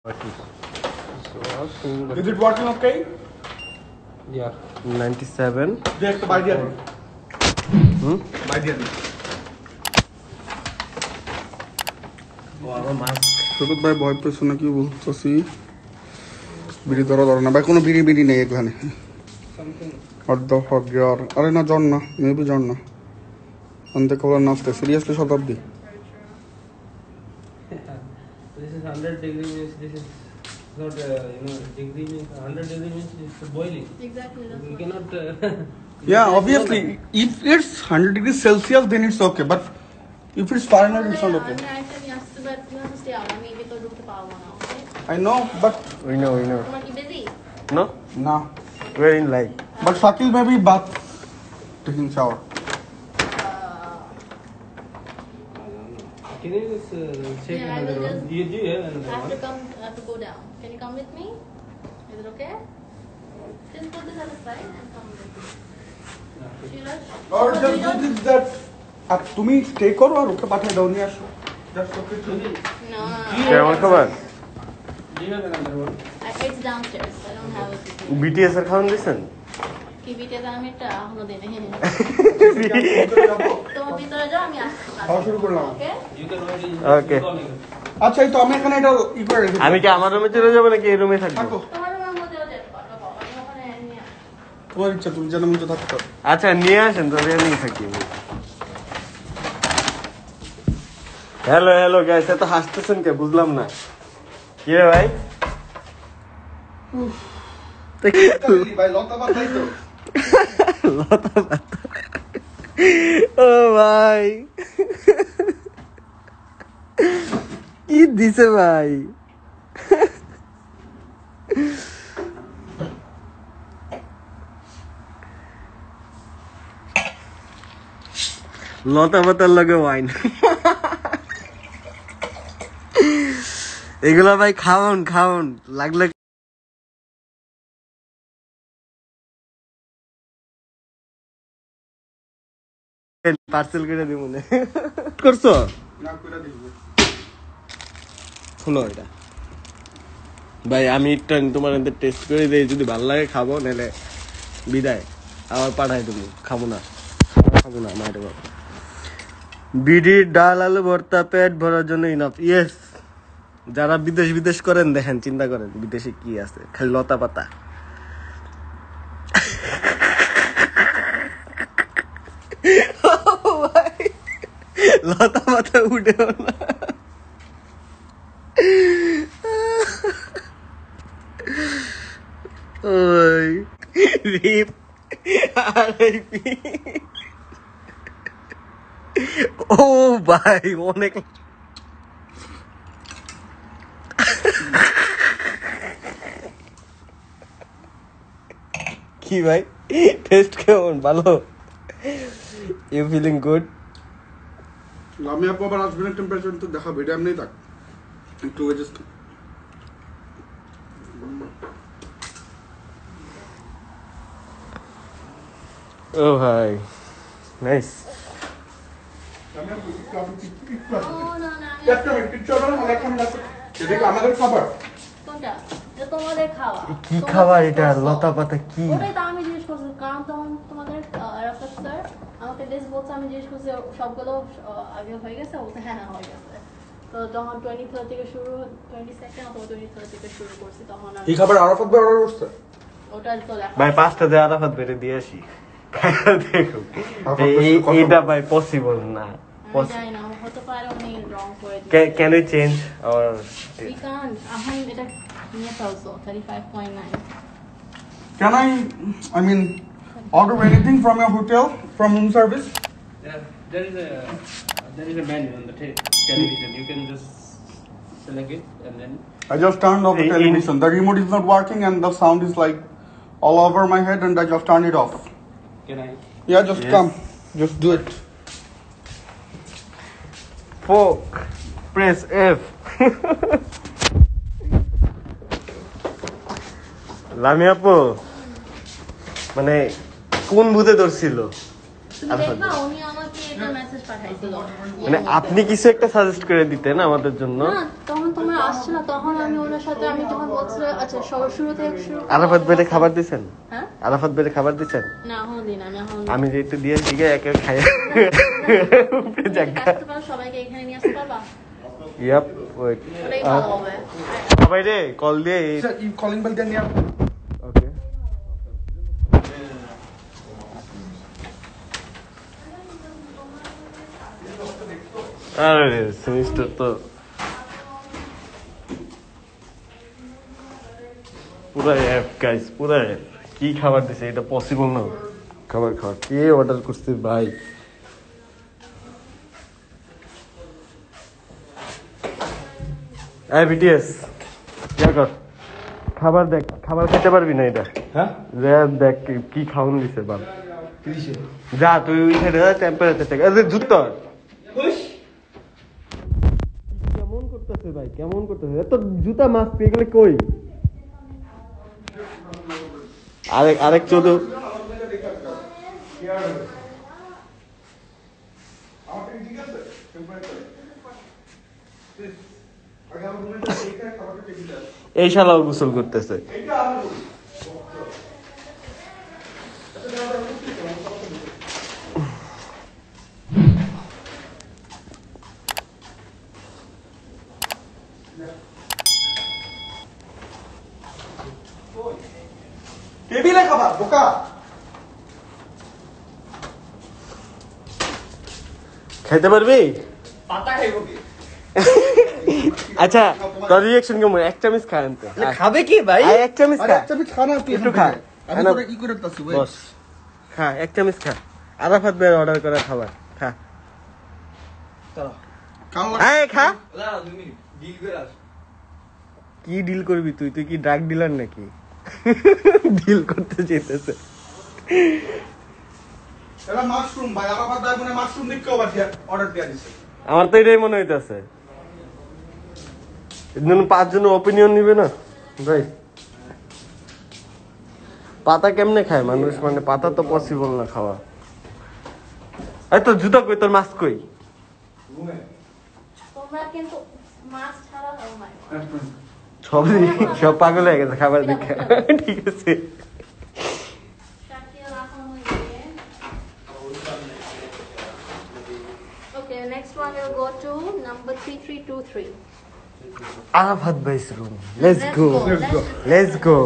Is it working okay? Yeah. 97. Just by the By the Sugata ভাই ভয় পেয়েছো না কি বলতেছি বিড়ি ধরা না ভাই কোনো বিড়ি নেই এখানে আরে না জন না মেবি জন না অন্তে খবর নাচতে seriously Shatabdi This is 100 degree means this is not degree means 100 degree means it's boiling. Exactly. We cannot. Yeah, obviously if it's 100 degrees Celsius then it's okay, but if it's Fahrenheit it's not okay. But you have to stay out. I mean, we could look the power now. Okay. I know, but We know. Come on, you busy? No? nah. We're in live. But Shakil maybe bath taking shower. Can you just check Yeah, I another will one? just- You have another I have one? to come. I have to go down. Can you come with me? Is it okay? Just put this aside and come with me. Sheila? Or just do this that তুমি stay করো আর ওকে পাঠিয়ে দাও নিয়ে আসো That's okay too. No. কেমন খবর? Do you have another one? It's downstairs. I don't have it. with me. BTS এর খাওয়ান দিছেন? কি বিটেতে আমি এটা এখনো দিই নাই। যাবো। তোমার ভিতরে যাও আমি আসছি। খাওয়া শুরু করলাম। ওকে? You can only Okay. আচ্ছা এই তো আমি এখানে এটা ই করে রেখেছি। আমি কি আমার রুমে চলে যাবো নাকি এই রুমে থাকবো? থাকো তোমার রুমের মধ্যেও যেতে পারো বাবা। আমি ওখানে নিয়ে আসছি। তোমার ইচ্ছা তুমি যেন মন থাকতে পারো। আচ্ছা নিয়ে আসেন তবে নিয়ে থাকি আমি। হ্যালো গাইস এত হাসতেছেন কে বুঝলাম না কি রে ভাই ভাই লতা বাতাই তো ও ভাই কি দিছে ভাই লতা পাতার লগে ওয়াইন এগুলা ভাই খাওন লাগলে পার্সেল করে দিব মনে করছো না কইরা দিব হলো এটা ভাই আমি একটু তোমার টেস্ট করে দেই যদি ভালো লাগে খাবো নাহলে বিদায় আবার পাঠাই তুমি খাবো না মায়ের বাবা বিডি ডাল আলু ভর্তা পেট ভরার জন্য ইনাফ ইয়েস যারা বিদেশ করেন দেখেন চিন্তা করেন বিদেশে কি আছে খালি লতা পাতা ভাই লতা পাতা উঠেও না ওই রিপ আরআইপি ও ভাই অনেক কি ভাই টেস্ট কেমন ভালো ইউ ফিলিং গুড আমি আপু আবার আসবেন টেম্পারেচার তো দেখাবো এটা এমনি থাক একটু জাস্ট ও ভাই নাইস আমি আপু Oh, no, no. একটা মিনিট কিচ্ছু হবে না এখন এটা কি আমাদের খাবার কোনটা? এটা তোমাদের খাওয়া। কি খাবার এটা লতা পাতা কি ওটাই তো আমি জিজ্ঞেস করছি কারণ তোমাদের রাফাত স্যার আমাকে লিস্ট বলছে আমি জিজ্ঞেস করছি সবগুলো আগে হয়ে গেছে বলছে হ্যাঁ হয়ে গেছে তো যখন 23 থেকে শুরু 22nd অথবা 23 থেকে শুরু করছি তখন এই খাবার আরাফাত ভাই অর্ডার করছে ওটা তো দেখা ভাই 5টা দিয়ে আরাফাত বেরে দিয়ে আসি দেখো এটা ভাই পসিবল না আমি জানি না হতে পারে উনি রং করে দিয়েছে can we change or we can't এখন এটা নিয়ে ফেলছো 35.9 Can I mean order anything from your hotel from room service Yeah, there is a menu on the television. You can just select it and then. I just turned off the television the remote is not working and the sound is like all over my head and I just turned it off Can I? yeah just Yes. come just do it fork press F Lamia আপু মানে কোন ভূতে ধরছিল তুমি দেখবা উনি আমাকে একটা মেসেজ পাঠাইছিল। মানে আপনি কিছু একটা সাজেস্ট করে দিতেন আমাদের জন্য। না তখন তোমরা আসছো না, তখন আমি ওনার সাথে আমি যখন বলছিল আচ্ছা শুরু থেকে শুরু। আরাফাত ভাইরে খাবার দিছেন? হ্যাঁ আরাফাত ভাইরে খাবার দিছেন? না এখনো দিন আমি আমি যে একটু দিয়ে দিকে একে খাই সবাইকে এখানে নিয়ে আসতে পারবা? ইয়াপ ওয়েট ওটাই ভালো হবে। সবাই রে কল দিয়ে কলিং বেল দেন ওকে আরে সেমিস্টার তো পুরো অ্যাপ গাইস পুরো অ্যাপ কি খাবার দিছে এটা পসিবল না খাবার কে অর্ডার করছে ভাই এই বিটিএস কর খাবার দেখ খাবার খেতে পারবি না এটা হ্যাঁ দেখ কি খাওয়ান দিছে বাপ যা তুই ওই সাইডে টেম্পারেচার থেকে আরে জুতো কেমন করতেছে ভাই কেমন করতেছে এত জুতা মাছ পেয়ে গেলে কই আরেক চোদ্দ এই শালাও গোসল করতেছে টেবিলে খাবার বোকা খাইতে পারবি পাতা খাইবো কি আচ্ছা তোর রিঅ্যাকশন কেমন এক চামচ খা আনতে খাবে কি ভাই? এক চামচ খা আচ্ছা খানা তুই একটু খা আমি তোরে কি করে তাছি ভাই বস খা এক চামচ খা আরাফাত ভাই অর্ডার করা খাবার খা এই খা কি ডিল করবি তুই তুই কি ড্রাগ ডিলার নাকি ডিল করতে যেতেছে এটা মাশরুম ভাই আমার দাই মনে মাশরুম দিকে অর্ডার দিয়া দিছে আমার তো এটাই মনে হইতেছে এজন্য 5 জন ওপিনিয়ন নিবে না ভাই পাতা কেমনে খায় মানুষ মানে পাতা তো পসিবল না খাওয়া এই তো জুতা কই তোর মাছ কই তোমরা কিন্তু মাছ ছাড়া খাও না। সব পাগল হয়ে গেছে খাবার দেখে ঠিক আছে Okay, next one we'll go to number 3323. Arafat ভাইস room let's go Let's go. Let's go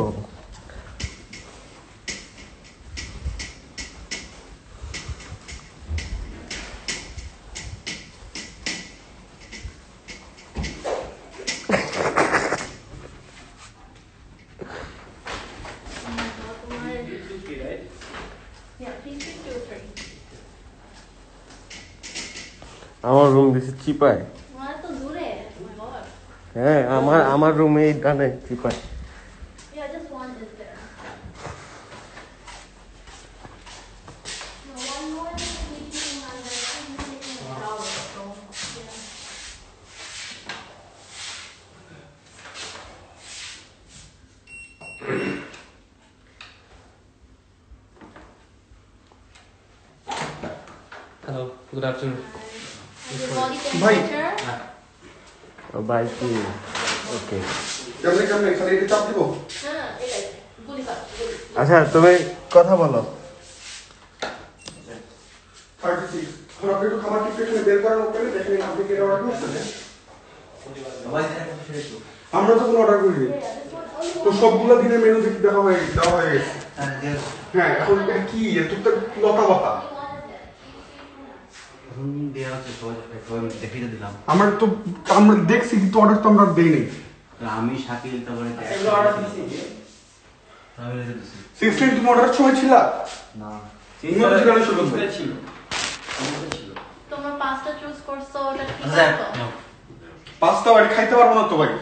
Yeah, 3323. আমার রুম দিছে চিপায় তোমার তো দূরে। Oh my god. হ্যাঁ আমার রুমে এই ডানে চিপায় Yeah, just one is there. No, one more is sleeping and the second is taking a shower. So, yeah. Hello, good afternoon. And your body Bhai. temperature? ও ভাই কি ওকে কেমনে কেমনে খালি এটা চাপ দিব হ্যাঁ, এটাই। গুলি করো, গুলি। আচ্ছা তুমি কথা বলো 36 আমরা একটু খাবার টিপ এখানে বের করার ওখানে দেখেন আপনি কি অর্ডার করছেন আমরা তো কোনো অর্ডার করিনি তো সবগুলো দিনের মেনু দেখি দেওয়া হয়ে গেছে হ্যাঁ এখন এটা কি এত তো লতা পাতা আমরা তো আমরা দেখছি কিন্তু অর্ডার তো আমরা দেইনি আমি শাকিল তারপরে 16 তুমি অর্ডার সময় ছিল না ইমেল ঠিকানা শুরু করবে তোমার পাঁচটা চুজ করছো, ওটা ঠিক আচ্ছা, আছে? পাস্তা আর খাইতে পারবো না তো ভাই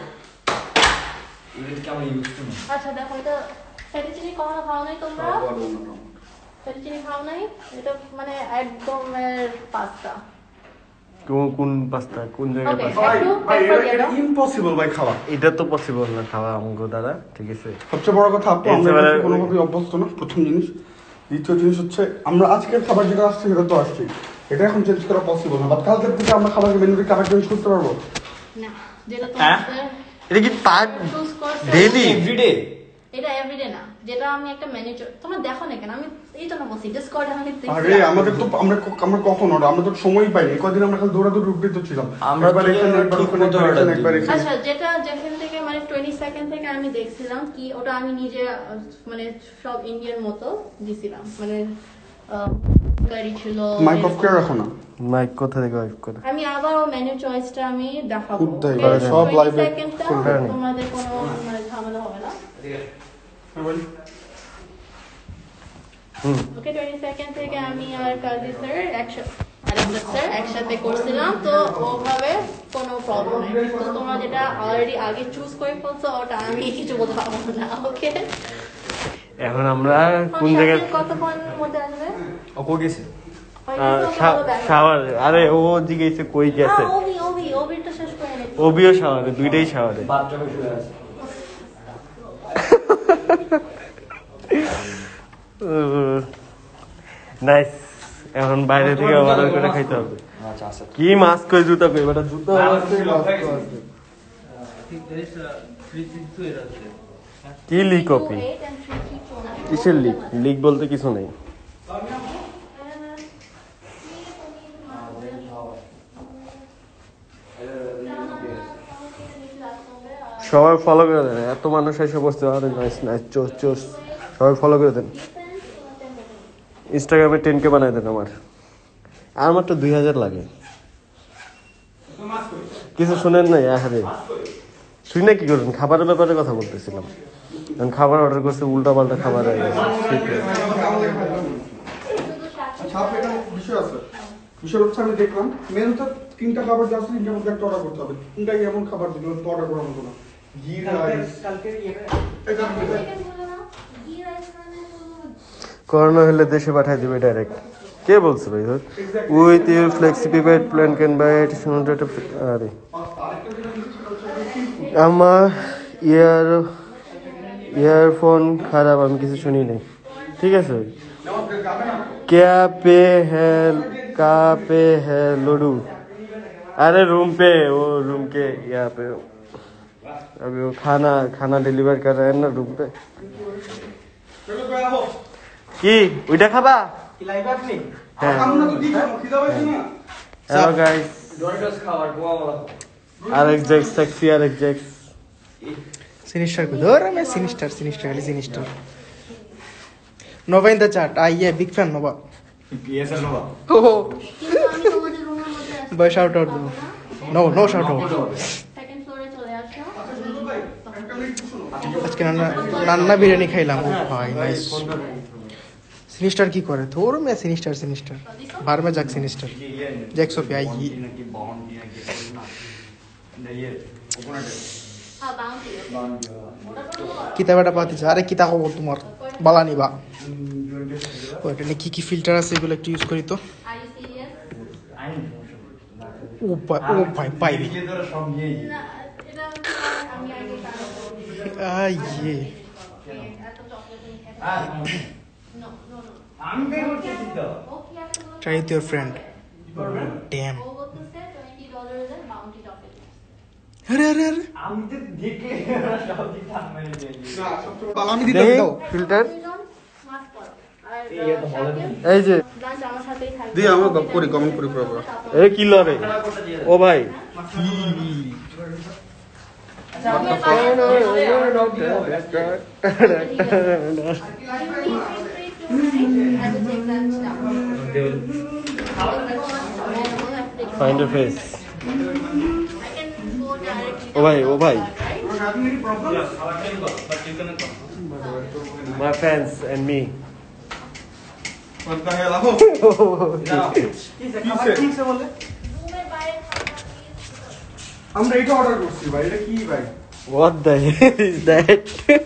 আচ্ছা দেখো, এটা ফেটিচিনি কখনো খাও নাই তোমরা? ফেটিচিনি খাও নাই? এটা মানে একদম পাস্তা। কোন পাস্তা কোন জায়গায় Okay. পাস্তা ভাই একটু ভাই pepper দিয়ে এটা দাও। ইম্পসিবল ভাই খাওয়া এটা তো পসিবল না খাওয়া আমগো দ্বারা ঠিক আছে সবচেয়ে বড় কথা আপু আমরা কোনোভাবে অভ্যস্ত না প্রথম জিনিস দ্বিতীয় জিনিস হচ্ছে আমরা আজকের খাবার যেটা আসছে সেটা তো আসছে এটা এখন চেঞ্জ করা পসিবল না, বাট কালকে থেকে আমরা খাবারের মেনুতে খাবার চেঞ্জ করতে পারবো। না, যেটা হ্যাঁ? তোমাদের এটা কি পার চুজ করতে ডেইলি এভরিডে? এটা এভরিডে না, যেটা আমি একটা মেনু তোমরা দেখো না কেন, আমি এই তো না বলছি ডিসকর্ড আমি আরে আমাদের তো আমরা কখন অর্ডার, আমরা তো সময় পাইনি, কদিন আমরা খালি দৌড়াদৌড়ি উঠতে ছিলাম, আমরা একবার তো এখানে একবার ওখানে একবার এখানে। আচ্ছা, যেটা যেখান থেকে মানে 20 সেকেন্ড থেকে আমি দেখছিলাম কি ওটা আমি নিজে মানে সব ইন্ডিয়ান মতো দিছিলাম, মানে কারি ছিল, মাইক অফ করে রাখো না। মাইক কোথা থেকে অফ করে? আমি আবার মেনু চয়েসটা আমি দেখাবো, উদ্দাই, Okay? সব 20 live এ সেকেন্ডটা খুলবে। তোমাদের কোনো মানে ঝামেলা হবে না। ওকে, 20 সেকেন্ড থেকে আমি আর কাজী স্যার একসাথে করছিলাম, তো ওভাবে কোনো প্রবলেম নেই। তো তোমরা যেটা অলরেডি আগে চুজ করে ফেলছো ওটা আমি কিছু বলতে পারবো না। ওকে, এখন আমরা কোন জায়গায়? কতক্ষণের মধ্যে আসবে? ও কো গেছে? হয়ে গেছে, ওকে বলো back. শাওয়ার। আরে ও জিজ্ঞেসে কই গেছে? ওবিটা শেষ করে নিচ্ছি। ওবিও শাওয়ারে, দুইটাই শাওয়ারে। নাইস। এখন বাইরে থেকে অর্ডার করে খাইতে হবে। কি মাছ কই জুতা কই বেটা, জুতা আছে মাছ কই আছে। There is 332 error there. কি লিক কপি? 228 and 332. কিসের লিক? লিক বলতে কিছু নেই। সবাই ফলো করে দেন, এত মানুষ এসে বসতে পারে। নাইস নাইস, চোস চোস, সবাই ফলো করে দেন। ইনস্টাগ্রামে 10K বানাই দেন আমার। আর মাত্র 2000 লাগে। কিছু শুনেন নাই? আরে শুনে কি করবেন? খাবারের ব্যাপারে কথা বলতেছিলাম। আমি খাবার অর্ডার করছি, উল্টা পাল্টা খাবার হয়ে গেছে। ঠিক আছে, বিষয় হচ্ছে আমি দেখলাম মেনুতে 3টা খাবার যা আছে 3টার মধ্যে একটা অর্ডার করতে হবে, 3টাই এমন খাবার দিল তো অর্ডার করার মতো না। ঘি রাইস করোনা হলে দেশে পাঠাই দিবে ডাইরেক্ট। কে বলছে ভাই? উইথ ইউর ফ্লেক্সিপিফাইড প্ল্যান ক্যান বাই ইট। আরে আমার ইয়ারফোন খারাপ, আমি কিছু শুনি নাই। ঠিক আছে, क्या पे है लड्डू? अरे रूम पे, वो रूम के यहाँ पे अभी वो खाना डिलीवर कर रहे हैं ना रूम पे। কি ওইটা খাবা? হ্যাঁ। হ্যালো গাইস, আরেক জেক্স সেক্সি, আরেক জেক্স Sinister को दो मैं Sinister खाली Sinister. Nova in the chat. Yeah, big fan Nova. PSL Nova. Oh, কিন্তু আমি তোমাদের রুমের মধ্যে আসতে boy shout out. No shout out. Second ফ্লোরে চলে আসো। আজকে নান্না বিরিয়ানি খাইলাম। ও ভাই নাইস। Sinister কি করে? थोड़ा मैं Sinister बाहर में जाक Sinister. जैक्सो पे आई কিতাবটা পাতি আরে কিতা হবো তোমার বালা নিবা ওইটা নিয়ে কি ফিল্টার আছে এগুলো একটু ইউজ করি তো। Are you serious? ও ভাই পাইবি না, এটা আমি আগে আইয়ে এত চকলেট নিয়ে খেতে নো আমি পে করতেছি তো। ওকে, আসলে ট্রাই উইথ ইওর ফ্রেন্ড ড্যাম ও বলতেছে $20 এর বাউন্টি চকলেট। আরে আমি তো দেখলে সব দিতে আমি আমি দিতে দাও ফিল্টার। মাস্ক পরো। আর এই যে লাঞ্চ আমার সাথেই থাকবে। দিয়ে আমরা করি কমেন্ট করি পুরো পুরো। এ কি লরে ও ভাই? Find your face. ও ভাই my fans and me. আমরা এটা অর্ডার করছি ভাই, এটা কি ভাই? What the hell is that?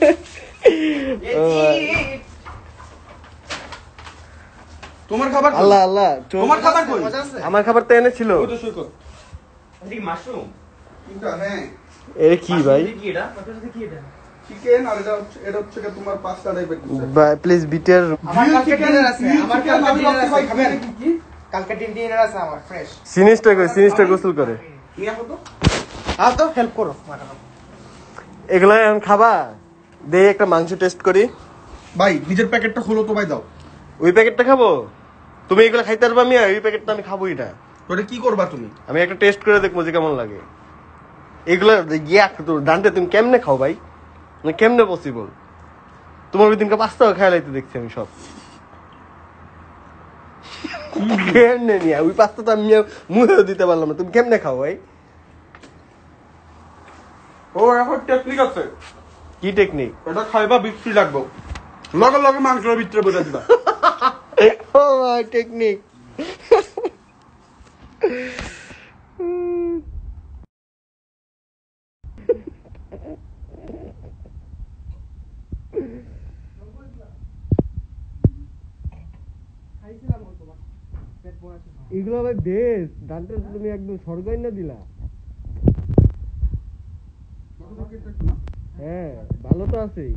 তোমার খাবার কই? আল্লাহ তোমার খাবার কই? আমার খাবার তো এনেছিল। ওই তো সৈকত। এদিকে মাশরুম। এটা হ্যাঁ এ কি ভাই? কি এটা? কতটা কি এটা? চিকেন, আর এটা হচ্ছে কি তোমার পাস্তা টাইপের কিছু। প্লিজ বিটার আমার কালকে ডিনার আছে আমার কালকে ডিনার আছে খাবেন কালকে ডিনার আছে আমার ফ্রেশ। সিনিস্টার গোসল করে। নিয়ে আসো তো। তো হেল্প করো মাখানো। এগুলো এখন খাবা? দে একটা মাংস টেস্ট করি। ভাই নিজের প্যাকেটটা খোলো তো ভাই দাও। ওই প্যাকেটটা খাবো? তুমি এগুলো খাইতে পারবা? আমি ওই প্যাকেটটা আমি খাবোই না। তোরে কি করবা তুমি? আমি একটা টেস্ট করে দেখবো যে কেমন লাগে। এগুলো ডান্টে তুমি কেমনে খাও ভাই? মানে কেমনে পসিবল? তোমার ওই দিনকে পাস্তাও খাই লাইতে দেখছি আমি সব। কেমনে নিয়ে ওই পাস্তা তো আমি মুখেও দিতে পারলাম না, তুমি কেমনে খাও ভাই? ও এখন টেকনিক আছে। কি টেকনিক? এটা খাইবা বিক্রি লাগবো, লগে লগে মাংসের ভিতরে বলে দিবা। Oh my technique. এগুলো ভাই বেশ ডান্টে তুমি একদম স্বর্গই না দিলা। হ্যাঁ ভালো তো আছেই।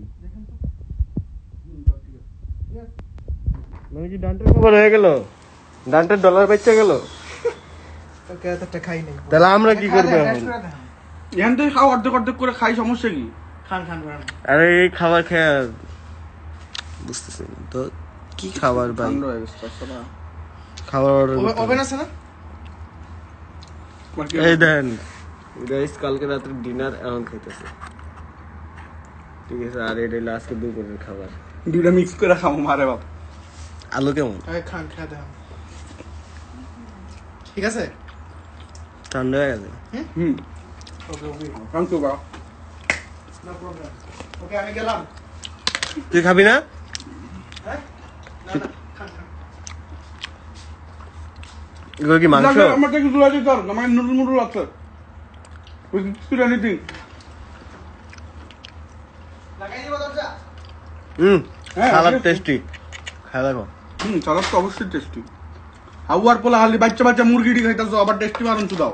মানে কি ডান্টের খবর হয়ে গেল? ডান্টের ডলার বেচে গেল? ওকে এতটা খাই নাই। তাহলে আমরা কি করবো এখন? এখান থেকে খাও, অর্ধেক অর্ধেক করে খাই, সমস্যা কি? খান। আরে এই খাবার খেয়ে বুঝতেছি না তো কি খাবার ভাই। ঠান্ডা হয়ে গেছে তাছাড়া। খাবার ওভেন আছে না? এই দেন গাইস, কালকে রাতের ডিনার এখন খাইতেছে, ঠিক আছে? আর এটা হলো আজকে দুপুরের খাবার। দুইটা মিক্স করে খাবো মারে বাপ। আলু কেমন? খান খেয়ে দেন। ঠিক আছে? ঠান্ডা হয়ে গেছে। ওকে থ্যাংক ইউ বাবা। No problem. ওকে আমি গেলাম। তুই খাবি না? হ্যাঁ খান। এগুলো কি মাংস? আমার থেকে দূরে যেতে হবে, আমার নুডল আছে। এনিথিং। লাগাই দিব দরজা। হ্যাঁ, সালাদ ঠিক আছে। টেস্টি, খাই দেখো। সালাদ তো অবশ্যই টেস্টি। হাওয়ার পোলা হালি বাচ্চা মুরগিটি খাইতেছো, আবার টেস্টি মারুন দাও।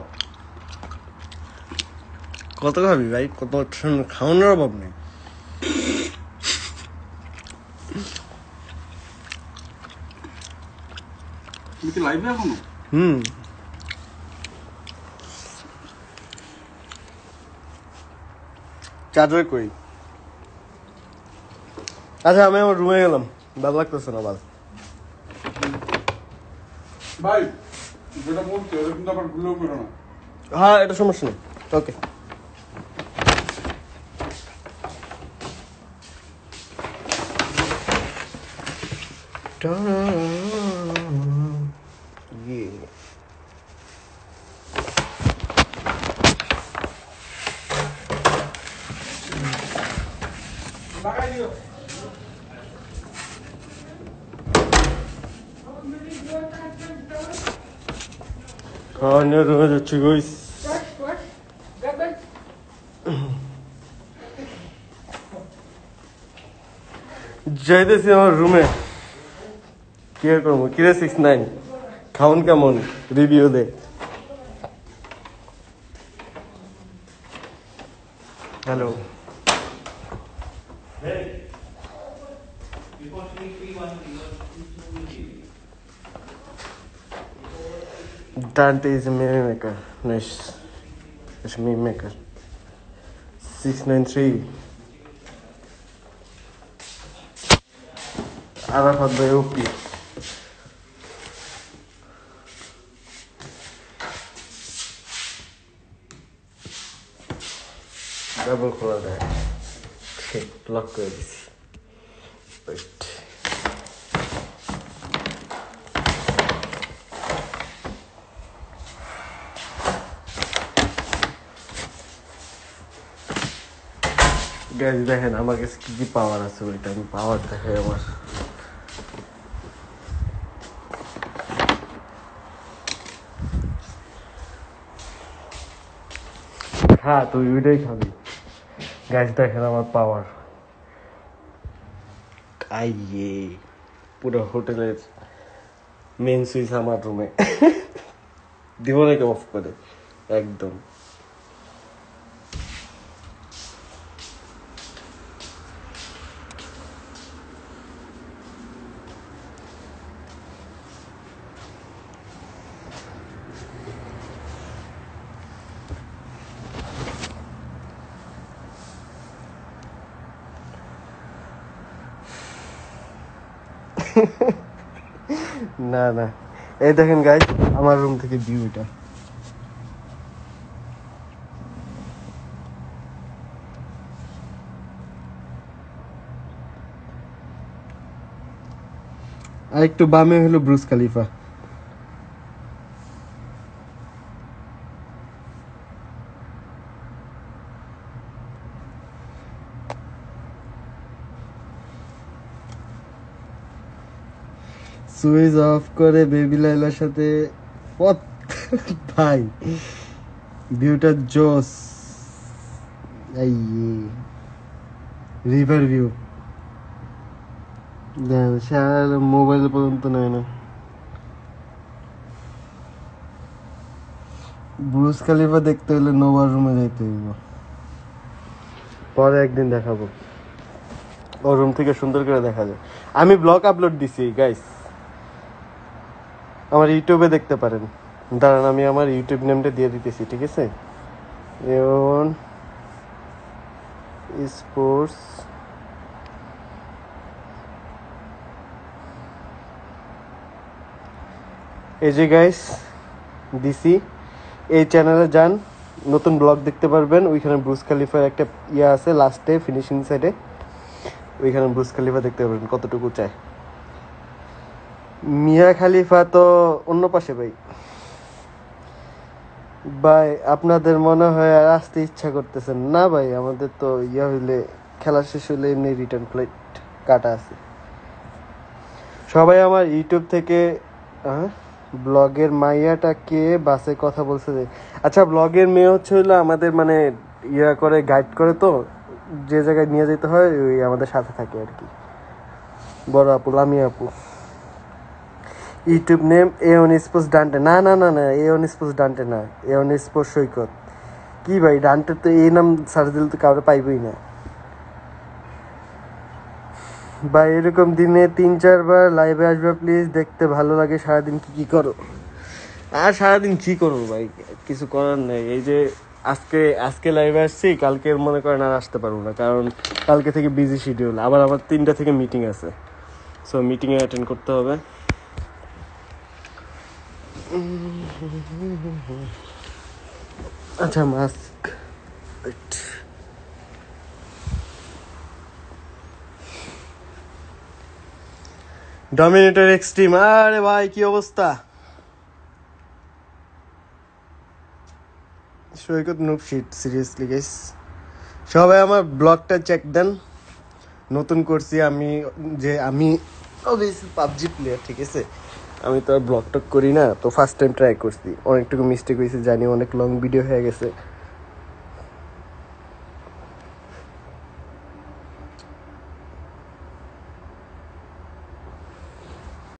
কত খাবি ভাই? কত খাওয়ানোর অভাব নেই। তুমি কি লাইভে এখনো? চার্জার কই? আচ্ছা আমি আমার রুমে গেলাম, ভালো লাগতেছে না ভালো। ভাই যেটা বলছি ওটা কিন্তু আবার ভুলেও করো না। হ্যাঁ এটা সমস্যা নেই, ওকে। লাগাই দিও। খাওয়ানোর রুমে যাচ্ছি গইস। যাইতেছি আমার রুমে, কি আর করবো? কিরে 6ix9ine খাওন কেমন? রিভিউ দে। Hello, Dante is a meme maker. Nice. It's a meme maker. 693. Arafat by OP. Double খোলা দেয়। ঠিক লক করে দিছি। Wait. গাইস দেখেন আমার কাছে কি কি পাওয়ার আছে, ওইটা আমি পাওয়ার দেখাই আমার। হ্যাঁ তুই ওইটাই খাবি। গাইস দেখেন আমার পাওয়ার। আইয়ে পুরো হোটেলের মেন সুইচ আমার রুমে। দিব নাকি অফ করে একদম। না না, এই দেখেন গাইস আমার রুম থেকে ভিউ এটা। আর একটু বামে হলো ব্রুজ খালিফা। সুইচ অফ করে বেবি লাইলার সাথে ভাই ভিউটা জোস। এই রিভার ভিউ দেন, সে আর মোবাইল পর্যন্ত নেয় না। ব্রুজ খালিফা দেখতে হলে নোভার রুমে যাইতে হইব, পরে একদিন দেখাবো। ও রুম থেকে সুন্দর করে দেখা যায়। আমি ব্লগ আপলোড দিছি গাইস, আমার ইউটিউবে দেখতে পারেন। দাঁড়ান আমি আমার ইউটিউব নেমটা দিয়ে দিতেছি, ঠিক আছে? এওন স্পোর্টস এই যে গাইস দিছি, এই চ্যানেলে যান, নতুন ব্লগ দেখতে পারবেন। ওইখানে ব্রুজ খালিফার একটা ইয়ে আছে লাস্টে ফিনিশিং সাইডে, ওইখানে ব্রুজ খালিফা দেখতে পারবেন কতটুকু চায়। মিয়া খালিফা তো অন্য পাশে ভাই। ভাই আপনাদের মনে হয় আর আসতে ইচ্ছা করতেছেন না ভাই? আমাদের তো ইয়া হইলে খেলা শেষ হলে এমনি রিটার্ন ফ্লাইট কাটা আছে। সবাই আমার ইউটিউব থেকে ব্লগের মাইয়াটাকে বাসে কথা বলছে যে, আচ্ছা ব্লগের মেয়ে হচ্ছে হইলো আমাদের মানে ইয়া করে গাইড করে, তো যে জায়গায় নিয়ে যেতে হয় ওই আমাদের সাথে থাকে আর কি। বড় আপু লামি আপু। YouTube name Eon sports Dante. না না না না, এওন স্পোর্টস ডান্টে না, এওন স্পোর্টস সৈকত। কি ভাই ডান্টে তো এই নাম সার্চ দিলে তো কাউরে পাইবই না ভাই। এরকম দিনে 3-4 বার লাইভে আসবে প্লিজ, দেখতে ভালো লাগে। সারাদিন কি করো? আর সারাদিন কি করবো ভাই, কিছু করার নেই। এই যে আজকে লাইভে আসছি, কালকে মনে করেন আর আসতে পারবো না, কারণ কালকে থেকে বিজি শিডিউল। আবার আমার 3টা থেকে মিটিং আছে, সো মিটিংয়ে অ্যাটেন্ড করতে হবে। আচ্ছা মাস্ক ডমিনেটর এক্সট্রিম। আরে ভাই কি অবস্থা? সৈকত নুপশিট সিরিয়াসলি গাইস, সবাই আমার ব্লগটা চেক দেন। নতুন করছি আমি, যে আমি অবভিয়াসলি পাবজি প্লেয়ার, ঠিক আছে? আমি তো আর ব্লগ টক করি না, তো ফার্স্ট টাইম ট্রাই করছি। অনেকটুকু মিস্টেক হয়েছে জানি, অনেক লং ভিডিও হয়ে গেছে।